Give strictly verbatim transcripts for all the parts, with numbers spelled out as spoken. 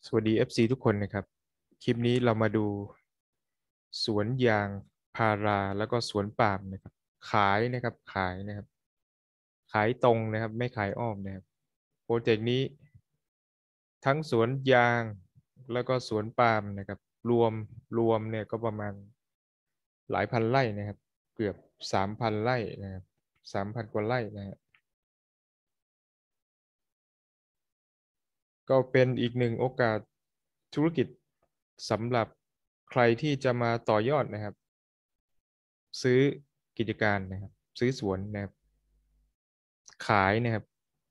สวัสดี เอฟ ซี ทุกคนนะครับคลิปนี้เรามาดูสวนยางพาราแล้วก็สวนปาล์มนะครับขายนะครับขายนะครับขายตรงนะครับไม่ขายอ้อมนะครับโปรเจกต์นี้ทั้งสวนยางแล้วก็สวนปาล์มนะครับรวมรวมเนี่ยก็ประมาณหลายพันไร่นะครับเกือบสามพันไร่นะครับสามพันกว่าไร่นะฮะก็เป็นอีกหนึ่งโอกาสธุรกิจสำหรับใครที่จะมาต่อยอดนะครับ ซื้อกิจการนะครับซื้อสวนนะครับขายนะครับ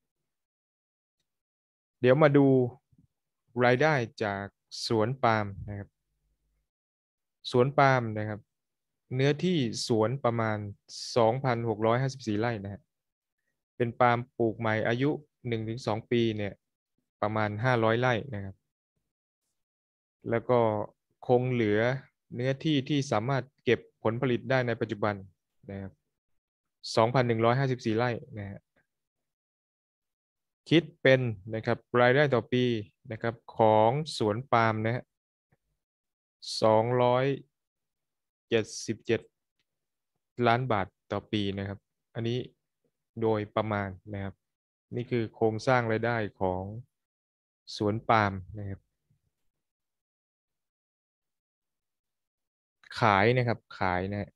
เดี๋ยวมาดูรายได้จากสวนปาล์มนะครับสวนปาล์มนะครับเนื้อที่สวนประมาณสองพันหกร้อยห้าสิบสี่ไร่นะฮะเป็นปาล์มปลูกใหม่อายุหนึ่งถึงสองปีเนี่ยประมาณห้าร้อยไร่นะครับแล้วก็คงเหลือเนื้อที่ที่สามารถเก็บผลผลิตได้ในปัจจุบันนะครับสองพันหนึ่งร้อยห้าสิบสี่ไร่นะฮะ คิดเป็นนะครับรายได้ต่อปีนะครับของสวนปาล์มนะฮะสองร้อยเจ็ดสิบเจ็ดล้านบาทต่อปีนะครับอันนี้โดยประมาณนะครับนี่คือโครงสร้างรายได้ของสวนปาล์มนะครับขายนะครับขายนะฮะ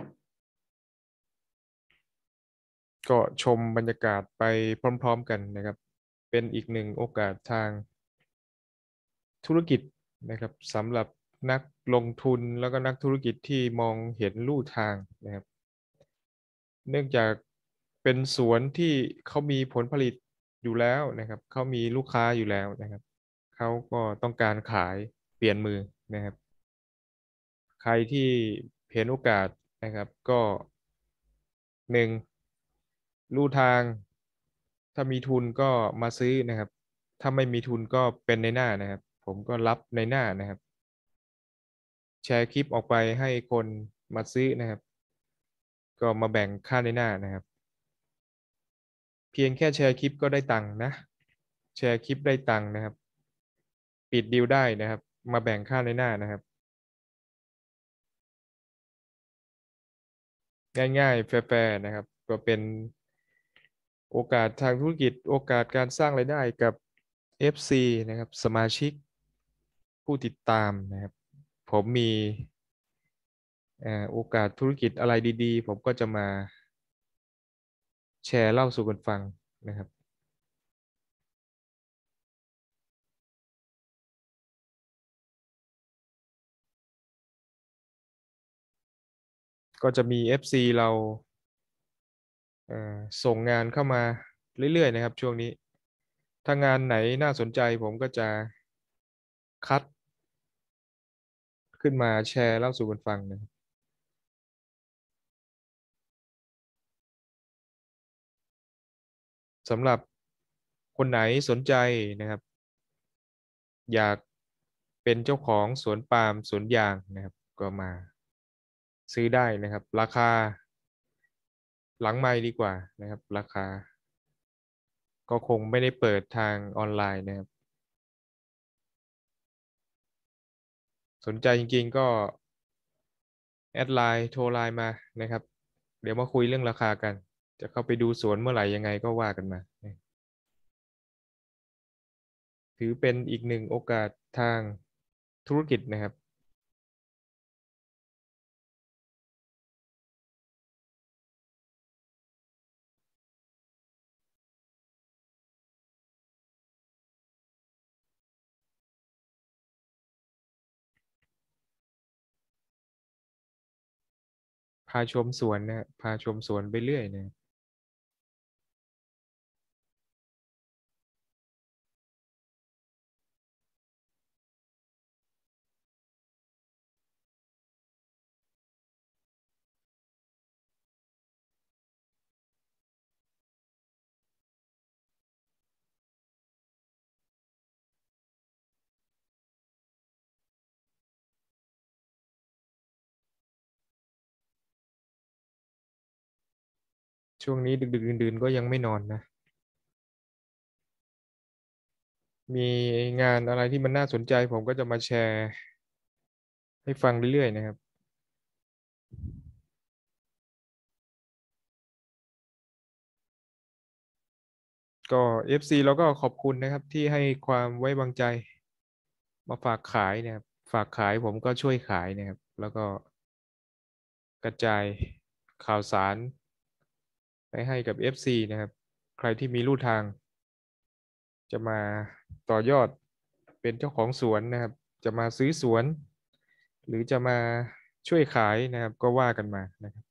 ก็ชมบรรยากาศไปพร้อมๆกันนะครับเป็นอีกหนึ่งโอกาสทางธุรกิจนะครับสำหรับนักลงทุนแล้วก็นักธุรกิจที่มองเห็นลู่ทางนะครับ เนื่องจากเป็นสวนที่เขามีผลผลิตอยู่แล้วนะครับเขามีลูกค้าอยู่แล้วนะครับเขาก็ต้องการขายเปลี่ยนมือนะครับใครที่เห็นโอกาสนะครับก็หนึ่งลู่ทางถ้ามีทุนก็มาซื้อนะครับถ้าไม่มีทุนก็เป็นในหน้านะครับผมก็รับในหน้านะครับแชร์คลิปออกไปให้คนมาซื้อนะครับก็มาแบ่งค่าในหน้านะครับ เพียงแค่แชร์คลิปก็ได้ตังค์นะแชร์คลิปได้ตังค์นะครับปิดดีลได้นะครับมาแบ่งค่าในหน้านะครับง่ายๆแฟร์ๆนะครับก็เป็นโอกาสทางธุรกิจโอกาสการสร้างรายได้กับ เอฟ ซี นะครับสมาชิกผู้ติดตามนะครับผมมีเอ่อโอกาสธุรกิจอะไรดีๆผมก็จะมาแชร์เล่าสู่กันฟังนะครับก็จะมี เอฟ ซี เราเอ่อส่งงานเข้ามาเรื่อยๆนะครับช่วงนี้ ถ้างานไหนน่าสนใจผมก็จะคัดขึ้นมาแชร์เล่าสู่กันฟังนะครับสำหรับคนไหนสนใจนะครับอยากเป็นเจ้าของสวนปาล์มสวนยางนะครับก็มาซื้อได้นะครับราคาหลังไมค์ดีกว่านะครับราคาก็คงไม่ได้เปิดทางออนไลน์นะครับสนใจจริงๆก็แอดไลน์โทรไลน์มานะครับเดี๋ยวมาคุยเรื่องราคากันจะเข้าไปดูสวนเมื่อไหร่ยังไงก็ว่ากันมา ถือเป็นอีกหนึ่งโอกาสทางธุรกิจนะครับพาชมสวนนะพาชมสวนไปเรื่อยนะช่วงนี้ดึกๆดื่นๆก็ยังไม่นอนนะมีงานอะไรที่มันน่าสนใจผมก็จะมาแชร์ให้ฟังเรื่อยๆนะครับก็ เอฟ ซี เราก็ขอบคุณนะครับที่ให้ความไว้วางใจมาฝากขายนะครับฝากขายผมก็ช่วยขายนะครับแล้วก็กระจายข่าวสารไปให้กับ เอฟ ซี นะครับใครที่มีลู่ทางจะมาต่อยอดเป็นเจ้าของสวนนะครับจะมาซื้อสวนหรือจะมาช่วยขายนะครับก็ว่ากันมานะครับ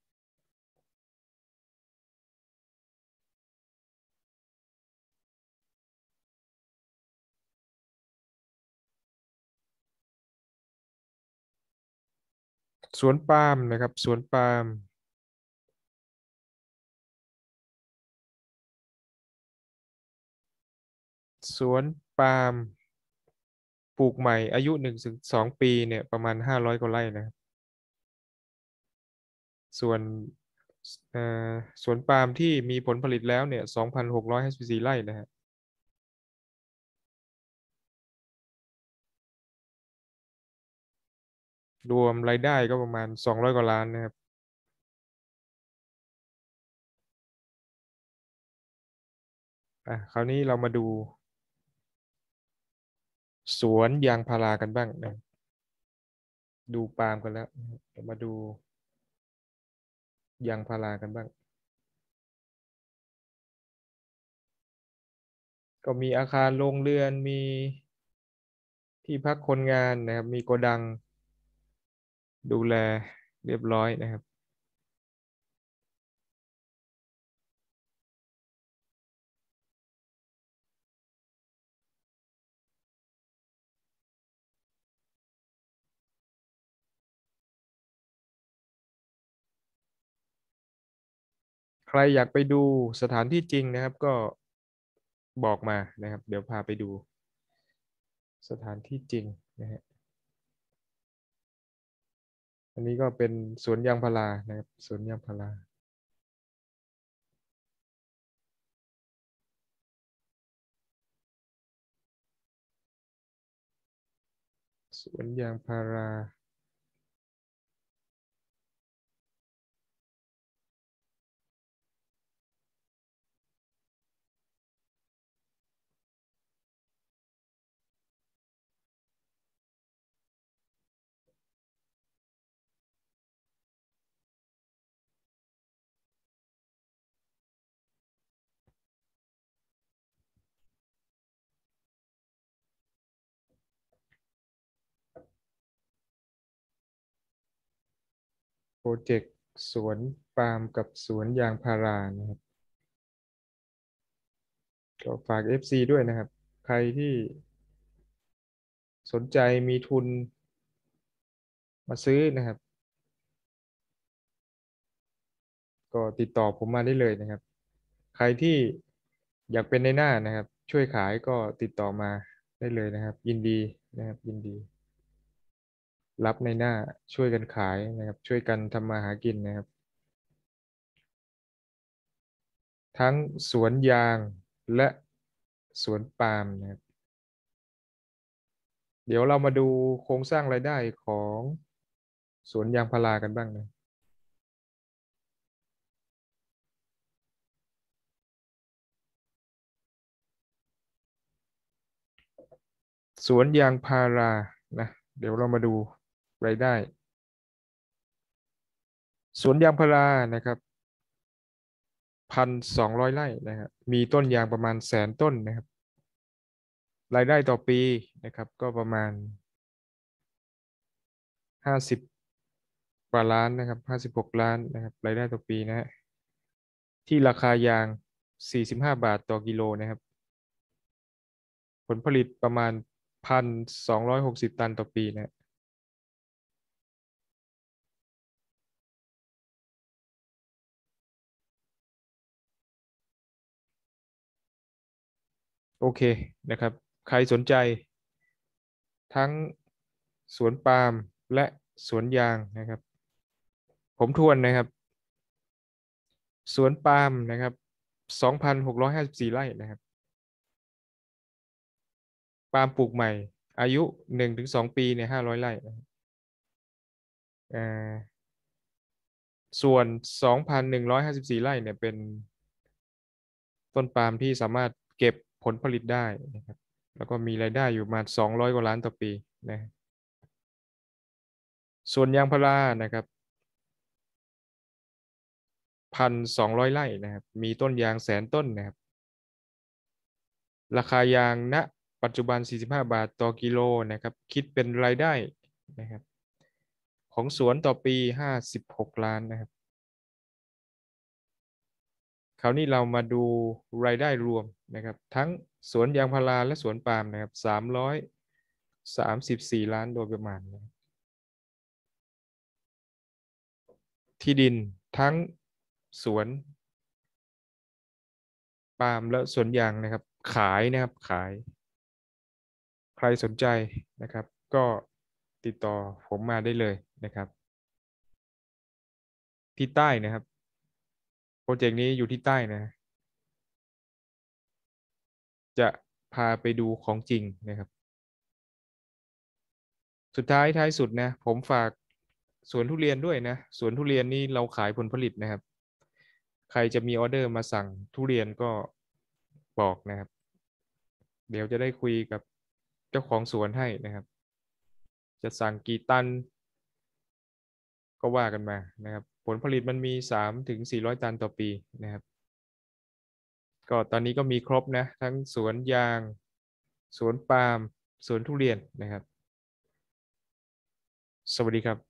สวนปาล์มนะครับสวนปาล์มสวนปาล์มปลูกใหม่อายุหนึ่งถึงสองปีเนี่ยประมาณห้าร้อยกว่าไร่นะครับส่วนเอ่อสวนปาล์มที่มีผลผลิตแล้วเนี่ยสองพันหกร้อยห้าสิบสี่ไร่นะฮะรวมรายได้ก็ประมาณสองร้อยกว่าล้านนะครับอ่ะคราวนี้เรามาดูสวนยางพารากันบ้างนะดูปาล์มกันแล้วนะครับเรามาดูยางพารากันบ้างก็มีอาคารโรงเรือนมีที่พักคนงานนะครับมีโกดังดูแลเรียบร้อยนะครับใครอยากไปดูสถานที่จริงนะครับก็บอกมานะครับเดี๋ยวพาไปดูสถานที่จริงนะฮะอันนี้ก็เป็นสวนยางพารานะครับสวนยางพาราสวนยางพาราโปรเจกต์สวนปาล์มกับสวนยางพารานะครับก็ฝาก เอฟ ซี ด้วยนะครับใครที่สนใจมีทุนมาซื้อนะครับก็ติดต่อผมมาได้เลยนะครับใครที่อยากเป็นในหน้านะครับช่วยขายก็ติดต่อมาได้เลยนะครับยินดีนะครับยินดีรับในหน้าช่วยกันขายนะครับช่วยกันทำมาหากินนะครับทั้งสวนยางและสวนปาล์มนะครับเดี๋ยวเรามาดูโครงสร้างรายได้ของสวนยางพารากันบ้างนะสวนยางพารานะเดี๋ยวเรามาดูรายได้สวนยางพารานะครับพันสองร้อยไร่นะครับมีต้นยางประมาณแสนต้นนะครับรายได้ต่อปีนะครับก็ประมาณห้าสิบกว่าล้านนะครับห้าสิบหกล้านนะครับรายได้ต่อปีนะฮะที่ราคายางสี่สิบห้าบาทต่อกิโลนะครับผลผลิตประมาณพันสองร้อยหกสิบตันต่อปีนะ โอเคนะครับใครสนใจทั้งสวนปาล์มและสวนยางนะครับผมทวนนะครับสวนปาล์มนะครับสองพันหกร้อยห้าสิบสี่ไร่นะครับปาล์มปลูกใหม่อายุหนึ่งถึงสองปีเนี่ยห้าร้อยไร่นะครับอ่าส่วนสองพันหนึ่งร้อยห้าสิบสี่ไร่เนี่ยเป็นต้นปาล์มที่สามารถเก็บผลผลิตได้นะครับแล้วก็มีรายได้อยู่ประมาณสองร้อยกว่าล้านต่อปีนะส่วนยางพารานะครับพันสองร้อยไร่นะครับมีต้นยางแสนต้นนะครับราคายางณปัจจุบันสี่สิบห้าบาทต่อกิโลนะครับคิดเป็นรายได้นะครับของสวนต่อปีห้าสิบหกล้านนะครับคราวนี้เรามาดูรายได้รวมนะครับทั้งสวนยางพาราและสวนปาล์มนะครับสามร้อยสามสิบสี่ล้านโดยประมาณนะที่ดินทั้งสวนปาล์มและสวนยางนะครับขายนะครับขายใครสนใจนะครับก็ติดต่อผมมาได้เลยนะครับที่ใต้นะครับโปรเจกต์นี้อยู่ที่ใต้นะจะพาไปดูของจริงนะครับสุดท้ายท้ายสุดนะผมฝากสวนทุเรียนด้วยนะสวนทุเรียนนี่เราขายผลผลิตนะครับใครจะมีออเดอร์มาสั่งทุเรียนก็บอกนะครับเดี๋ยวจะได้คุยกับเจ้าของสวนให้นะครับจะสั่งกี่ตันก็ว่ากันมานะครับผลผลิตมันมีสามถึงสี่ร้อยตันต่อปีนะครับก็ตอนนี้ก็มีครบนะทั้งสวนยางสวนปาล์มสวนทุเรียนนะครับสวัสดีครับ